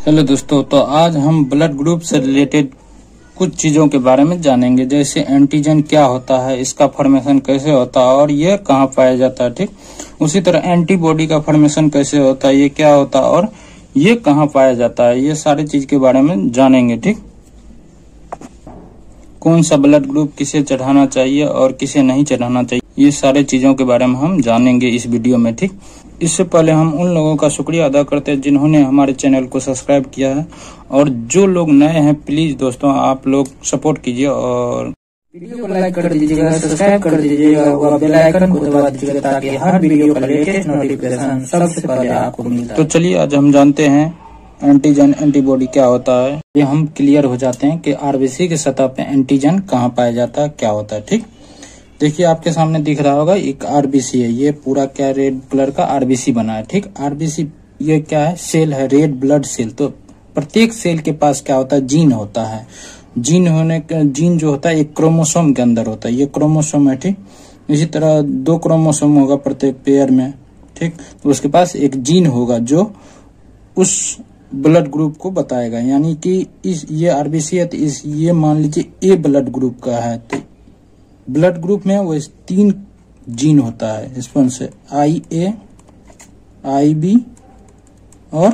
Hello दोस्तों, तो आज हम ब्लड ग्रुप से रिलेटेड कुछ चीजों के बारे में जानेंगे, जैसे एंटीजन क्या होता है, इसका फॉर्मेशन कैसे होता है और ये कहाँ पाया जाता है। ठीक, उसी तरह एंटीबॉडी का फॉर्मेशन कैसे होता है, ये क्या होता है और ये कहाँ पाया जाता है, ये सारी चीज के बारे में जानेंगे। ठीक, कौन सा ब्लड ग्रुप किसे चढ़ाना चाहिए और किसे नहीं चढ़ाना चाहिए, ये सारे चीजों के बारे में हम जानेंगे इस वीडियो में। ठीक, इससे पहले हम उन लोगों का शुक्रिया अदा करते हैं जिन्होंने हमारे चैनल को सब्सक्राइब किया है, और जो लोग नए हैं प्लीज दोस्तों आप लोग सपोर्ट कीजिए और वीडियो को लाइक कर दीजिएगा, सब्सक्राइब कर दीजिएगा और बेल आइकन को दबा दीजिएगा ताकि हर वीडियो का लेटेस्ट नोटिफिकेशन सबसे पहले आपको मिलता है। तो चलिए आज हम जानते हैं एंटीजन एंटीबॉडी क्या होता है। ये हम क्लियर हो जाते हैं कि आरबीसी की सतह पे एंटीजन कहाँ पाया जाता है, क्या होता है। ठीक, देखिए आपके सामने दिख रहा होगा एक आरबीसी है, ये पूरा क्या रेड कलर का आरबीसी बना है। ठीक, आरबीसी ये क्या है, सेल है, रेड ब्लड सेल। तो प्रत्येक सेल के पास क्या होता है, जीन होता है। जीन जो होता है एक क्रोमोसोम के अंदर होता है, ये क्रोमोसोम है। ठीक, इसी तरह 2 क्रोमोसोम होगा प्रत्येक पेयर में। ठीक, तो उसके पास एक जीन होगा जो उस ब्लड ग्रुप को बताएगा, यानी कि ये आरबीसी है तो ये मान लीजिए ए ब्लड ग्रुप का है। तो ब्लड ग्रुप में वो 3 जीन होता है, इसमें से IA, IB और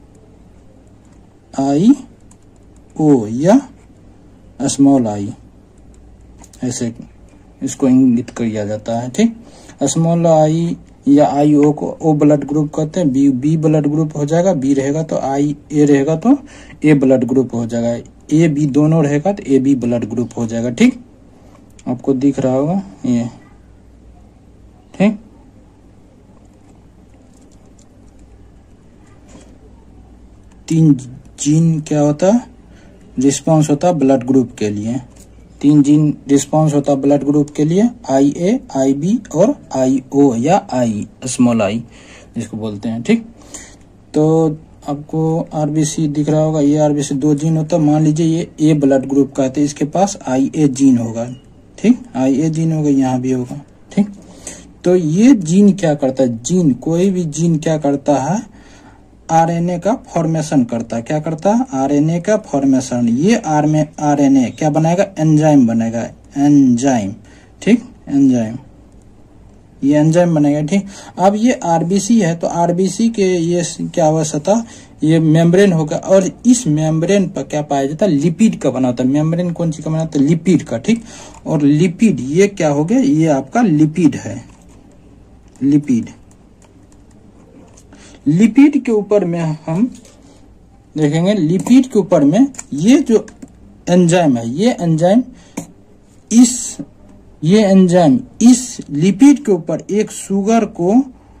IO या स्मॉल आई, ऐसे इसको इंगित किया जाता है। ठीक, स्मॉल आई या IO को O ब्लड ग्रुप कहते हैं। बी ब्लड ग्रुप हो जाएगा, बी रहेगा तो IA रहेगा तो A ब्लड ग्रुप हो जाएगा, AB दोनों रहेगा तो AB ब्लड ग्रुप हो जाएगा। ठीक, आपको दिख रहा होगा ये। ठीक, तीन जीन क्या होता है, रिस्पांस होता है ब्लड ग्रुप के लिए। 3 जीन रिस्पांस होता है ब्लड ग्रुप के लिए, IA, IB और IO या I स्मॉल आई जिसको बोलते हैं। ठीक, तो आपको आरबीसी दिख रहा होगा, ये आरबीसी 2 जीन होता है। मान लीजिए ये A ब्लड ग्रुप का है तो इसके पास IA जीन होगा। ठीक, IA जीन होगा, यहाँ भी होगा। ठीक, तो ये जीन क्या करता है, जीन कोई भी जीन क्या करता है, आरएनए का फॉर्मेशन करता है। क्या करता है, आरएनए का फॉर्मेशन। ये आरएनए क्या बनाएगा, एंजाइम बनेगा, एंजाइम। ठीक, एंजाइम, ये एंजाइम बनेगा। ठीक, अब ये आरबीसी है तो आरबीसी के ये क्या हुआ, सतह ये मेम्ब्रेन होगा, और इस मेम्ब्रेन पर क्या पाया जाता है, लिपिड का बना होता है। मेम्ब्रेन कौन सी का बना होता है, लिपिड का। ठीक, और लिपिड ये क्या हो गया, ये आपका लिपिड है, लिपिड। लिपिड के ऊपर में हम देखेंगे, लिपिड के ऊपर में ये जो एंजाइम है, ये एंजाइम इस लिपिड के ऊपर एक शुगर को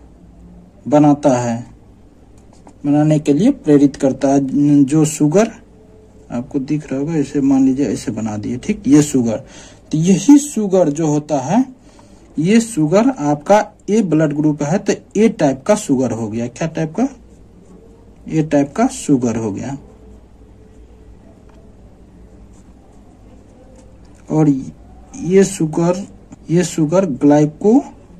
बनाने के लिए प्रेरित करता है। जो शुगर आपको दिख रहा होगा, इसे मान लीजिए ऐसे बना दिए। ठीक, ये शुगर, तो यही शुगर जो होता है, ये शुगर आपका ए ब्लड ग्रुप है तो ए टाइप का शुगर हो गया। क्या टाइप का, ए टाइप का शुगर हो गया। और ये शुगर ग्लाइको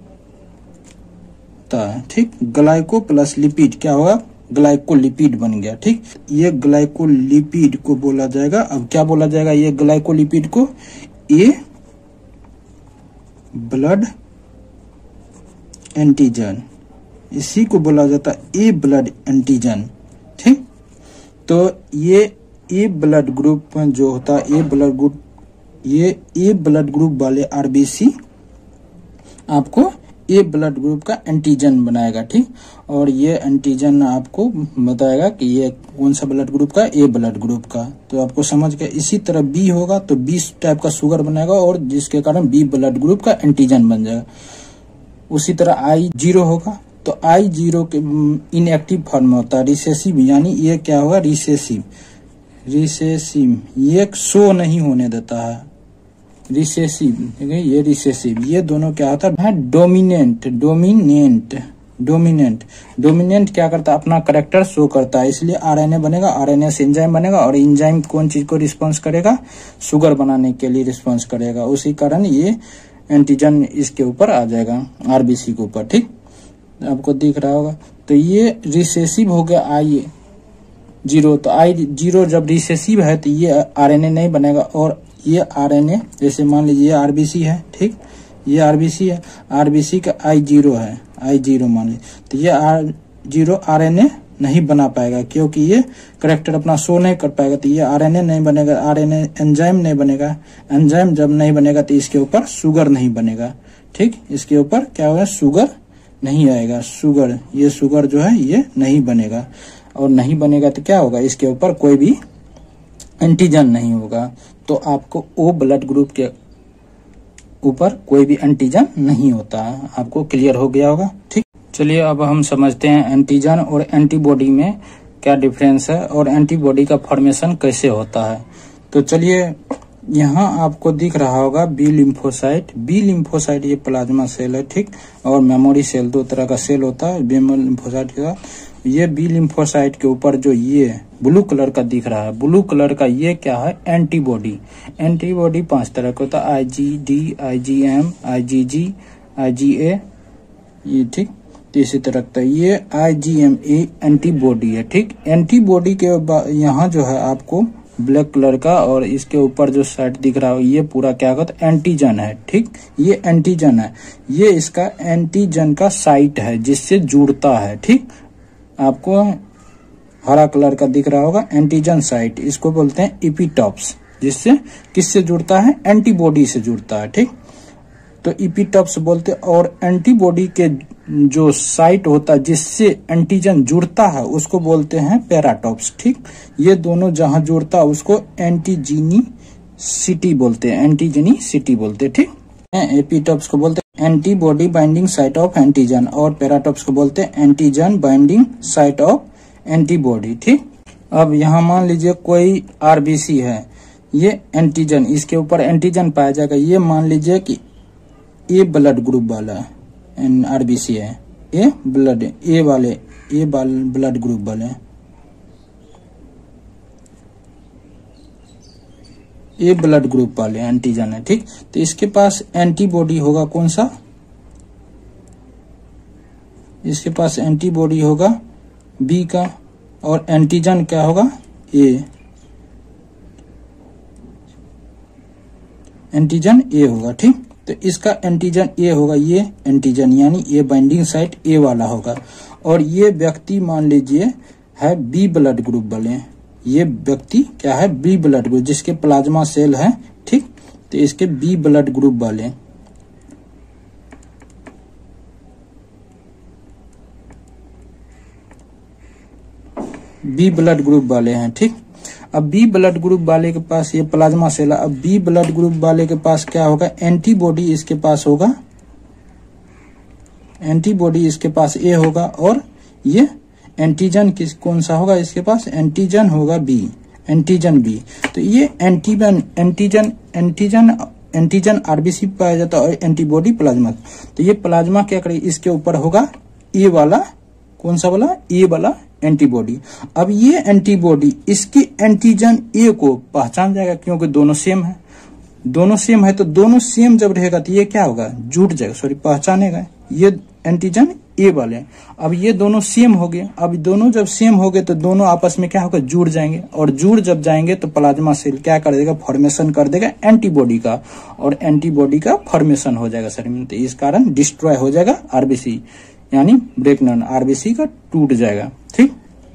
होता है। ठीक, ग्लाइको प्लस लिपिड क्या होगा, ग्लाइकोलिपिड बन गया। ठीक, ये ग्लाइकोलिपिड को बोला जाएगा, अब क्या बोला जाएगा, ये ग्लाइकोलिपिड को ए ब्लड एंटीजन, इसी को बोला जाता है ए ब्लड एंटीजन। ठीक, तो ये ए ब्लड ग्रुप जो होता है, ये ए ब्लड ग्रुप वाले आरबीसी आपको ए ब्लड ग्रुप का एंटीजन बनाएगा। ठीक, और ये एंटीजन आपको बताएगा कि ये कौन सा ब्लड ग्रुप का, ए ब्लड ग्रुप का। तो आपको समझ गया। इसी तरह बी होगा तो बी टाइप का शुगर बनाएगा, और जिसके कारण बी ब्लड ग्रुप का एंटीजन बन जाएगा। उसी तरह I0 होगा तो I0 के इनएक्टिव फॉर्म में होता है, रिसेसिव, यानी ये क्या होगा, रिसेसिव, ये शो नहीं होने देता है, रिसेसिव। ठीक है, ये रिसेसिव, ये दोनों क्या होता है, डोमिनेंट क्या करता है, अपना कैरेक्टर शो करता है, इसलिए आरएनए बनेगा, आरएनए से एंजाइम बनेगा, और एंजाइम कौन चीज को रिस्पॉन्स करेगा, शुगर बनाने के लिए रिस्पॉन्स करेगा। उसी कारण ये एंटीजन इसके ऊपर आ जाएगा, आरबीसी के ऊपर। ठीक, आपको दिख रहा होगा। तो ये रिसेसिव हो गया जीरो, तो I0 जब रिसेसिव है तो ये RNA नहीं बनेगा। और ये RNA जैसे मान लीजिए ये RBC है, ठीक, ये RBC है, RBC का I0 है, I0 मान लीजिए, तो ये R0 RNA नहीं बना पाएगा क्योंकि ये करैक्टर अपना शो नहीं कर पाएगा, तो ये RNA नहीं बनेगा, RNA एंजाइम नहीं बनेगा। एंजाइम जब नहीं बनेगा तो इसके ऊपर शुगर नहीं बनेगा, ठीक, इसके ऊपर क्या होगा, शुगर नहीं आएगा, शुगर, ये शुगर जो है ये नहीं बनेगा। और नहीं बनेगा तो क्या होगा, इसके ऊपर कोई भी एंटीजन नहीं होगा, तो आपको ओ ब्लड ग्रुप के ऊपर कोई भी एंटीजन नहीं होता है। आपको क्लियर हो गया होगा, ठीक। चलिए अब हम समझते हैं एंटीजन और एंटीबॉडी में क्या डिफरेंस है और एंटीबॉडी का फॉर्मेशन कैसे होता है। तो चलिए, यहाँ आपको दिख रहा होगा बी लिम्फोसाइट। बी लिम्फोसाइट ये प्लाज्मा सेल है, ठीक, और मेमोरी सेल, दो तरह का सेल होता है बी लिम्फोसाइट का। ये बी लिम्फोसाइट के ऊपर जो ये ब्लू कलर का दिख रहा है, ब्लू कलर का ये क्या है, एंटीबॉडी। एंटीबॉडी 5 तरह का होता है, IgD, IgM, IgG, IgA, ये, ठीक, इसी तरह का ये IgMA एंटीबॉडी है, ठीक। एंटीबॉडी के यहाँ जो है आपको ब्लैक कलर का और इसके ऊपर जो साइड दिख रहा है ये पूरा क्या कहता है, एंटीजन है, ठीक, ये एंटीजन है, ये इसका एंटीजन का साइट है जिससे जुड़ता है, ठीक। आपको हरा कलर का दिख रहा होगा एंटीजन साइट, इसको बोलते हैं एपिटॉप्स, जिससे किससे जुड़ता है, एंटीबॉडी से जुड़ता है, ठीक। तो एपिटॉप्स बोलते हैं। और एंटीबॉडी के जो साइट होता है जिससे एंटीजन जुड़ता है उसको बोलते हैं पैराटॉप्स, ठीक। ये दोनों जहां जुड़ता है उसको एंटीजेनिसिटी बोलते हैं, एंटीजेनिसिटी बोलते हैं, ठीक। एपिटॉप्स को बोलते हैं antibody binding site of antigen और पैराटॉप्स को बोलते हैं antigen binding site of antibody, ठीक। अब यहाँ मान लीजिए कोई RBC है, ये एंटीजन, इसके ऊपर एंटीजन पाया जाएगा। ये मान लीजिए कि ए ब्लड ग्रुप वाला RBC है, A blood, A blood group वाले, ए ब्लड ग्रुप वाले एंटीजन है, ठीक। तो इसके पास एंटीबॉडी होगा कौन सा, इसके पास एंटीबॉडी होगा बी का और एंटीजन क्या होगा, ए, एंटीजन ए होगा, ठीक। तो इसका एंटीजन ए होगा, ये एंटीजन यानी ए बाइंडिंग साइट ए वाला होगा। और ये व्यक्ति मान लीजिए है बी ब्लड ग्रुप वाले, ये व्यक्ति क्या है, बी ब्लड ग्रुप, जिसके प्लाज्मा सेल है, ठीक। तो इसके बी ब्लड ग्रुप वाले, बी ब्लड ग्रुप वाले हैं, ठीक। अब बी ब्लड ग्रुप वाले के पास ये प्लाज्मा सेल है। अब बी ब्लड ग्रुप वाले के पास क्या होगा, एंटीबॉडी इसके पास होगा, एंटीबॉडी इसके पास ए होगा। और ये एंटीजन किस कौन सा होगा, इसके पास एंटीजन होगा बी, एंटीजन बी। तो ये एंटीजन RBC पाया जाता है और एंटीबॉडी प्लाज्मा। तो ये प्लाज्मा क्या करे, इसके ऊपर होगा ए वाला, कौन सा वाला, ए वाला एंटीबॉडी। अब ये एंटीबॉडी इसकी एंटीजन ए को पहचान जाएगा क्योंकि दोनों सेम है, दोनों सेम है। तो दोनों सेम जब रहेगा तो ये क्या होगा, जुड़ जाएगा, सॉरी पहचानेगा, ये एंटीजन ए वाले। अब ये दोनों सेम हो गए, अब दोनों जब सेम हो गए तो दोनों आपस में क्या होगा, जुड़ जाएंगे। और जुड़ जब जाएंगे तो प्लाज्मा सेल क्या कर देगा, फॉर्मेशन कर देगा एंटीबॉडी का, और एंटीबॉडी का फॉर्मेशन हो जाएगा शरीर में। तो इस कारण डिस्ट्रॉय हो जाएगा RBC, यानी ब्रेकडाउन RBC का टूट जाएगा, ठीक।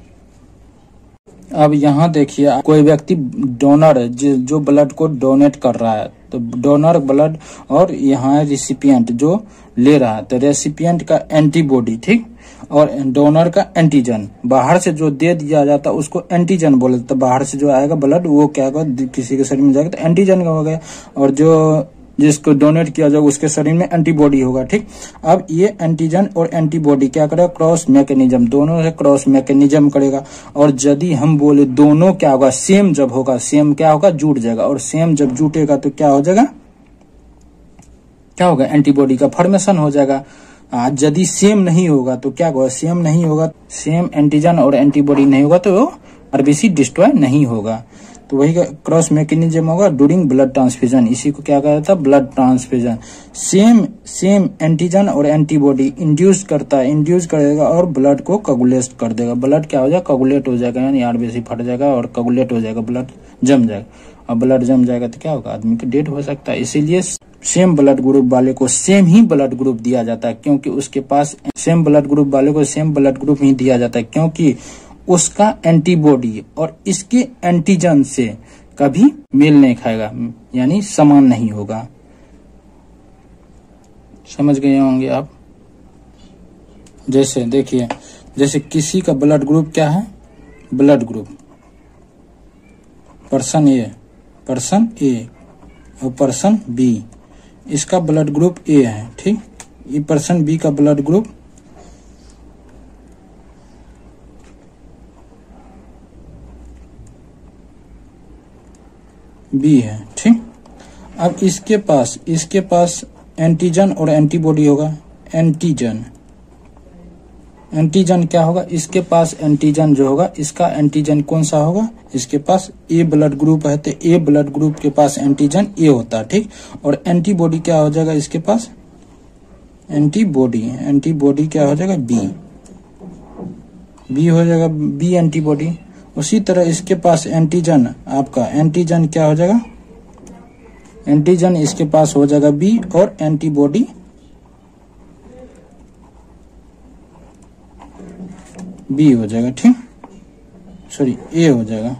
अब यहाँ देखिए कोई व्यक्ति डोनर जो ब्लड को डोनेट कर रहा है, तो डोनर ब्लड और यहाँ रिसिपिएंट जो ले रहा है, तो रेसिपिएंट का एंटीबॉडी, ठीक, और डोनर का एंटीजन। बाहर से जो दे दिया जाता है उसको एंटीजन बोले, तो बाहर से जो आएगा ब्लड वो क्या होगा, किसी के शरीर में जाएगा तो एंटीजन का हो गया, और जो जिसको डोनेट किया जाएगा उसके शरीर में एंटीबॉडी होगा, ठीक। अब ये एंटीजन और एंटीबॉडी क्या करेगा, क्रॉस मैकेनिज्म, दोनों से क्रॉस मैकेनिज्म करेगा। और यदि हम बोले दोनों क्या होगा, सेम जब होगा, सेम क्या होगा, जुड़ जाएगा। और सेम जब जुटेगा तो क्या हो जाएगा, क्या होगा, एंटीबॉडी का फॉर्मेशन हो जाएगा। यदि सेम नहीं होगा तो क्या होगा, सेम नहीं होगा, सेम एंटीजन और एंटीबॉडी नहीं होगा तो RBC डिस्ट्रॉय नहीं होगा। तो वही क्रॉस मैकेनिज्म होगा ड्यूरिंग ब्लड ट्रांसफ्यूजन। इसी को क्या कहा जाता है, ब्लड ट्रांसफ्यूजन। सेम एंटीजन और एंटीबॉडी इंड्यूस कर देगा और ब्लड को कोगुलेट कर देगा। ब्लड क्या हो जाएगा, कोगुलेट हो जाएगा, यानी आरबीसी फट जाएगा और कोगुलेट हो जाएगा, ब्लड जम जाएगा। और ब्लड जम जाएगा तो क्या होगा, आदमी की डेथ हो सकता है। इसीलिए सेम ब्लड ग्रुप वाले को सेम ही ब्लड ग्रुप दिया जाता है, क्योंकि उसके पास सेम ब्लड ग्रुप वाले को सेम ब्लड ग्रुप ही दिया जाता है, क्योंकि उसका एंटीबॉडी और इसके एंटीजन से कभी मेल नहीं खाएगा, यानी समान नहीं होगा। समझ गए होंगे आप। जैसे देखिए, जैसे किसी का ब्लड ग्रुप क्या है, ब्लड ग्रुप पर्सन ए और पर्सन बी, इसका ब्लड ग्रुप ए है, ठीक। ये पर्सन बी का ब्लड ग्रुप बी है, ठीक। अब इसके पास एंटीजन और एंटीबॉडी होगा। एंटीजन क्या होगा, इसके पास एंटीजन जो होगा, इसका एंटीजन कौन सा होगा, इसके पास ए ब्लड ग्रुप है तो ए ब्लड ग्रुप के पास एंटीजन ए होता है, ठीक। और एंटीबॉडी क्या हो जाएगा, इसके पास एंटीबॉडी क्या हो जाएगा, बी हो जाएगा, बी एंटीबॉडी। उसी तरह इसके पास एंटीजन, आपका एंटीजन क्या हो जाएगा, एंटीजन इसके पास हो जाएगा बी और एंटीबॉडी बी हो जाएगा, ठीक, सॉरी ए हो जाएगा।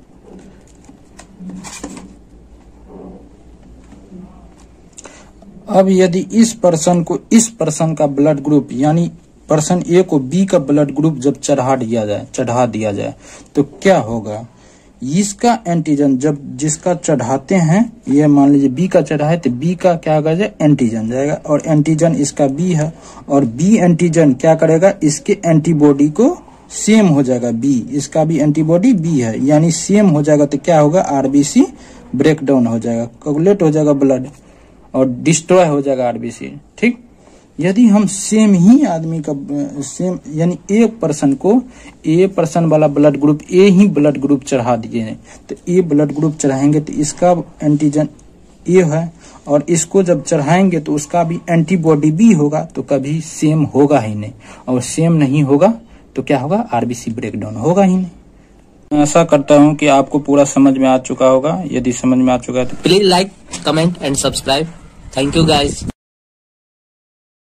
अब यदि इस पर्सन का ब्लड ग्रुप, यानी पर्सन ए को बी का ब्लड ग्रुप जब चढ़ा दिया जाए तो क्या होगा, इसका एंटीजन जब जिसका चढ़ाते हैं, ये मान लीजिए बी का चढ़ाए तो बी का क्या होगा, एंटीजन जाएगा और एंटीजन इसका बी है और बी एंटीजन क्या करेगा, इसके एंटीबॉडी को सेम हो जाएगा बी, इसका भी एंटीबॉडी बी है, यानी सेम हो जाएगा तो क्या होगा, आरबीसी ब्रेक डाउन हो जाएगा, कोगुलेट हो जाएगा ब्लड और डिस्ट्रॉय हो जाएगा आरबीसी, ठीक। यदि हम सेम ही आदमी का सेम, यानी एक पर्सन को ए पर्सन वाला ब्लड ग्रुप ए ही ब्लड ग्रुप चढ़ा दिए हैं तो ए ब्लड ग्रुप चढ़ाएंगे तो इसका एंटीजन ए है और इसको जब चढ़ाएंगे तो उसका भी एंटीबॉडी बी होगा, तो कभी सेम होगा ही नहीं। और सेम नहीं होगा तो क्या होगा, आरबीसी ब्रेकडाउन होगा ही नहीं। मैं आशा करता हूं कि आपको पूरा समझ में आ चुका होगा। यदि समझ में आ चुका है तो please like, comment and subscribe. Thank you guys.